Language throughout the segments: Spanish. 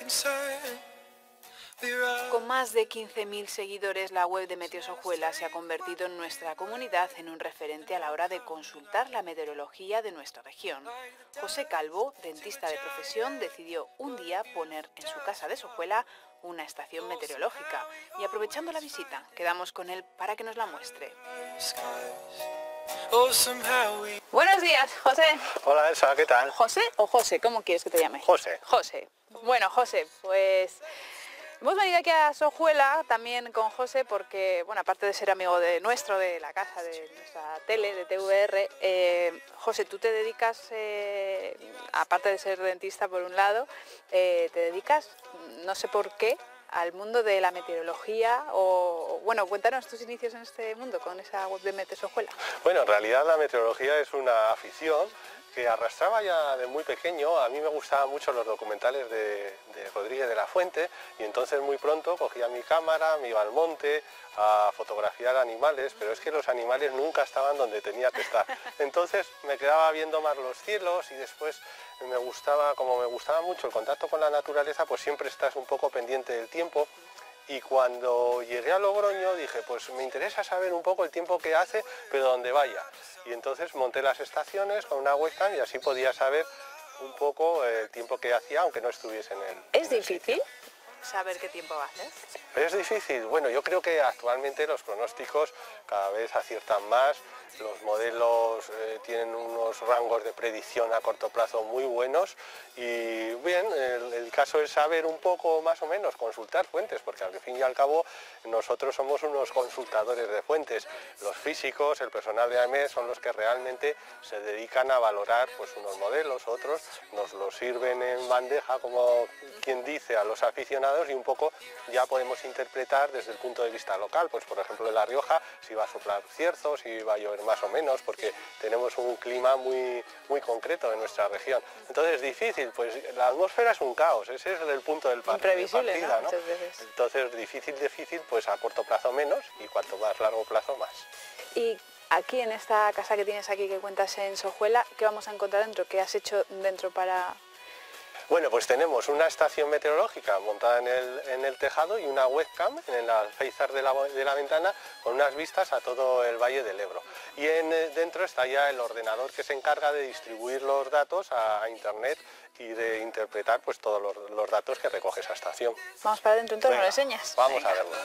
Con más de 15.000 seguidores, la web de Meteosojuela se ha convertido en nuestra comunidad en un referente a la hora de consultar la meteorología de nuestra región. José Calvo, dentista de profesión, decidió un día poner en su casa de Sojuela una estación meteorológica y, aprovechando la visita, quedamos con él para que nos la muestre. Buenos días, José. Hola Elsa, ¿qué tal? ¿José o José? ¿Cómo quieres que te llame? José. José. Bueno, José, pues hemos venido aquí a Sojuela también con José porque, bueno, aparte de ser amigo de nuestro, de la casa, de nuestra tele, de TVR, José, tú te dedicas, aparte de ser dentista por un lado, te dedicas, no sé por qué, al mundo de la meteorología o, bueno, cuéntanos tus inicios en este mundo con esa web de Meteosojuela. Bueno, en realidad la meteorología es una afición que arrastraba ya de muy pequeño. A mí me gustaban mucho los documentales de Rodríguez de la Fuente y entonces muy pronto cogía mi cámara, me iba al monte a fotografiar animales, pero es que los animales nunca estaban donde tenía que estar. Entonces me quedaba viendo más los cielos y después como me gustaba mucho el contacto con la naturaleza, pues siempre estás un poco pendiente del tiempo. Y cuando llegué a Logroño dije, pues me interesa saber un poco el tiempo que hace, pero donde vaya. Y entonces monté las estaciones con una webcam y así podía saber un poco el tiempo que hacía, aunque no estuviese en él. ¿Es difícil saber qué tiempo va a hacer? Es difícil. Bueno, yo creo que actualmente los pronósticos cada vez aciertan más. Los modelos tienen unos rangos de predicción a corto plazo muy buenos y bien, el caso es saber un poco más o menos, consultar fuentes, porque al fin y al cabo nosotros somos unos consultadores de fuentes. Los físicos, el personal de AEMET son los que realmente se dedican a valorar pues, unos modelos, otros nos los sirven en bandeja, como quien dice, a los aficionados y un poco ya podemos interpretar desde el punto de vista local, pues por ejemplo en La Rioja si va a soplar cierzo, si va a llover más o menos, porque tenemos un clima muy concreto en nuestra región. Entonces es difícil, pues la atmósfera es un caos, ese es el punto del imprevisible, partida, ¿no? Muchas veces. Entonces difícil, pues a corto plazo menos y cuanto más largo plazo más. Y aquí en esta casa que tienes aquí que cuentas en Sojuela, ¿qué vamos a encontrar dentro? ¿Qué has hecho dentro para...? Bueno, pues tenemos una estación meteorológica montada en el tejado y una webcam en el alféizar de la ventana con unas vistas a todo el Valle del Ebro. Y dentro está ya el ordenador que se encarga de distribuir los datos a Internet y de interpretar pues, todos los datos que recoge esa estación. Vamos para adentro, entonces, ¿me lo enseñas? Vamos a verlo.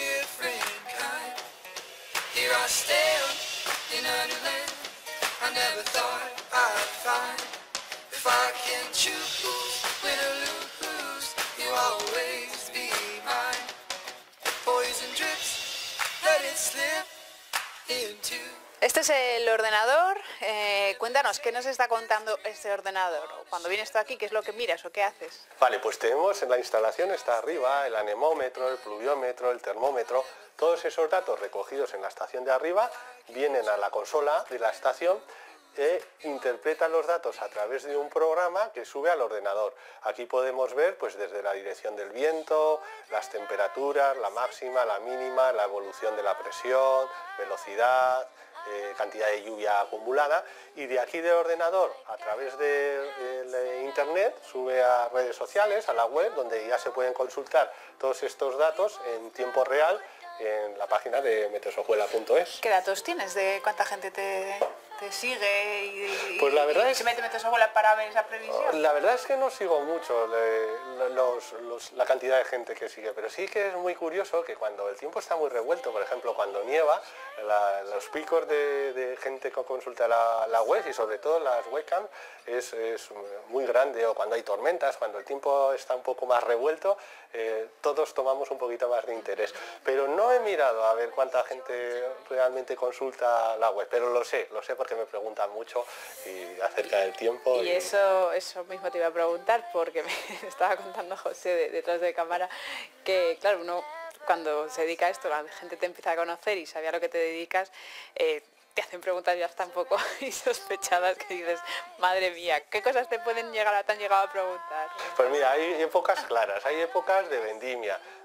Este es el ordenador. Cuéntanos, ¿qué nos está contando este ordenador? Cuando vienes tú aquí, ¿qué es lo que miras o qué haces? Vale, pues tenemos en la instalación, está arriba, el anemómetro, el pluviómetro, el termómetro. Todos esos datos recogidos en la estación de arriba vienen a la consola de la estación e interpreta los datos a través de un programa que sube al ordenador. Aquí podemos ver pues, desde la dirección del viento, las temperaturas, la máxima, la mínima, la evolución de la presión, velocidad, cantidad de lluvia acumulada, y de aquí del ordenador a través de internet sube a redes sociales, a la web, donde ya se pueden consultar todos estos datos en tiempo real en la página de meteosojuela.es. ¿Qué datos tienes de cuánta gente te sigue y, pues la verdad se mete Meteosojuela para ver esa previsión? La verdad es que no sigo mucho la cantidad de gente que sigue, pero sí que es muy curioso que cuando el tiempo está muy revuelto, por ejemplo cuando nieva, los picos de gente que consulta la web y sobre todo las webcams es muy grande, o cuando hay tormentas, cuando el tiempo está un poco más revuelto, todos tomamos un poquito más de interés. Pero no he mirado a ver cuánta gente realmente consulta la web, pero lo sé porque me preguntan mucho y acerca del tiempo. Y eso mismo te iba a preguntar, porque me estaba contando José detrás de cámara que, claro, uno cuando se dedica a esto, la gente te empieza a conocer y sabe a lo que te dedicas, te hacen preguntas ya hasta un poco insospechadas que dices, madre mía, ¿qué cosas te han llegado a preguntar? Pues mira, hay épocas claras, hay épocas de vendimia,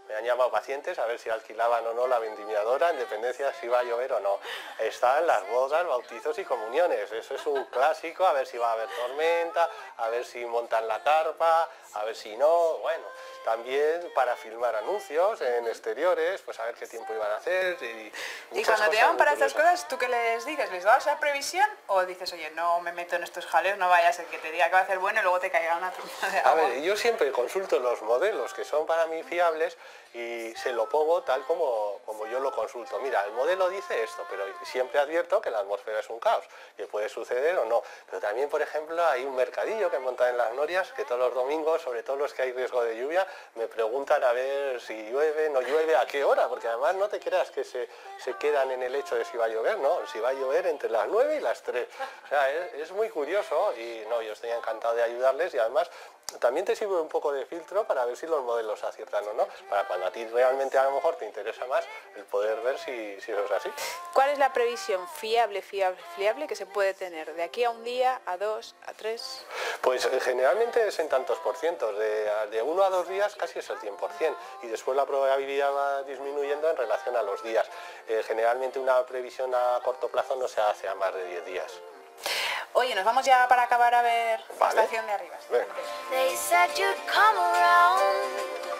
Me han llamado pacientes a ver si alquilaban o no la vendimiadora, en dependencia de si va a llover o no. Están las bodas, bautizos y comuniones. Eso es un clásico, a ver si va a haber tormenta, a ver si montan la carpa, a ver si no. Bueno, también para filmar anuncios en exteriores, pues a ver qué tiempo iban a hacer. Y cuando te llaman para estas cosas, ¿tú qué les dices? ¿Les das la previsión o dices, oye, no me meto en estos jaleos, no vaya a ser que te diga que va a hacer bueno y luego te caiga una trompeta de agua? A ver, yo siempre consulto los modelos que son para mí fiables y se lo pongo tal como yo lo consulto. Mira, el modelo dice esto, pero siempre advierto que la atmósfera es un caos, que puede suceder o no. Pero también, por ejemplo, hay un mercadillo que montan en las norias, que todos los domingos, sobre todo los que hay riesgo de lluvia, me preguntan a ver si llueve, no llueve, a qué hora, porque además no te creas que se quedan en el hecho de si va a llover, no, si va a llover entre las 9 y las 3. O sea, es muy curioso y no, yo estoy encantado de ayudarles y además también te sirve un poco de filtro para ver si los modelos aciertan o no, para cuando a ti realmente a lo mejor te interesa más el poder ver si eso es así. ¿Cuál es la previsión fiable que se puede tener de aquí a un día, a 2, a 3? Pues generalmente es en tantos por cientos, de 1 a 2 días casi es el 100% y después la probabilidad va disminuyendo en relación a los días. Generalmente una previsión a corto plazo no se hace a más de 10 días. Oye, nos vamos ya para acabar a ver la Vale. estación de arriba. They said you'd come around,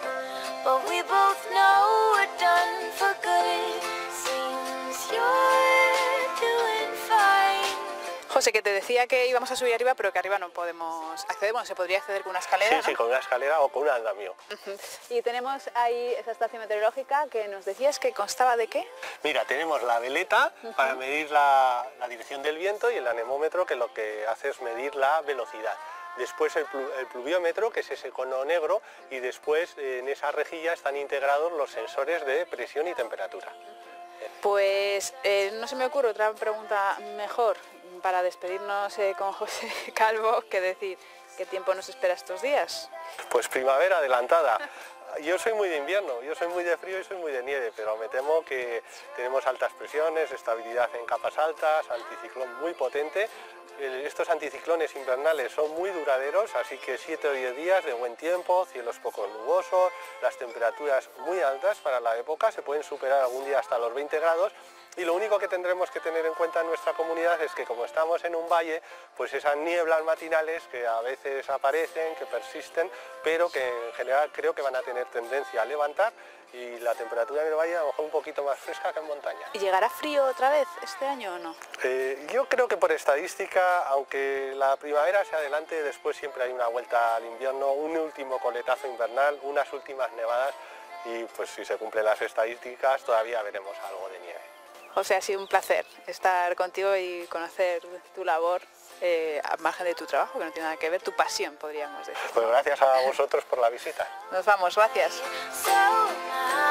but we both know we're done for good. Seems you're doing fine. José, que te decía que íbamos a subir arriba, pero que arriba no podemos acceder. Bueno, se podría acceder con una escalera, Sí, ¿no? con una escalera o con un andamio. Y tenemos ahí esa estación meteorológica que nos decías que constaba de qué. Mira, tenemos la veleta para medir la dirección del viento y el anemómetro que lo que hace es medir la velocidad. Después el pluviómetro, que es ese cono negro, y después en esa rejilla están integrados los sensores de presión y temperatura. Pues no se me ocurre otra pregunta mejor para despedirnos con José Calvo que decir qué tiempo nos espera estos días. Pues primavera adelantada. Yo soy muy de invierno, yo soy muy de frío y soy muy de nieve, pero me temo que tenemos altas presiones, estabilidad en capas altas, anticiclón muy potente. Estos anticiclones invernales son muy duraderos, así que 7 o 10 días de buen tiempo, cielos poco nubosos, las temperaturas muy altas para la época, se pueden superar algún día hasta los 20 grados. Y lo único que tendremos que tener en cuenta en nuestra comunidad es que como estamos en un valle, pues esas nieblas matinales que a veces aparecen, que persisten, pero que en general creo que van a tener tendencia a levantar y la temperatura en el valle a lo mejor un poquito más fresca que en montaña. ¿Y llegará frío otra vez este año o no? Yo creo que por estadística, aunque la primavera se adelante, después siempre hay una vuelta al invierno, un último coletazo invernal, unas últimas nevadas y pues si se cumplen las estadísticas todavía veremos algo de nieve. José, ha sido un placer estar contigo y conocer tu labor al margen de tu trabajo, que no tiene nada que ver, tu pasión, podríamos decir. Pues gracias a vosotros por la visita. Nos vamos, gracias. So now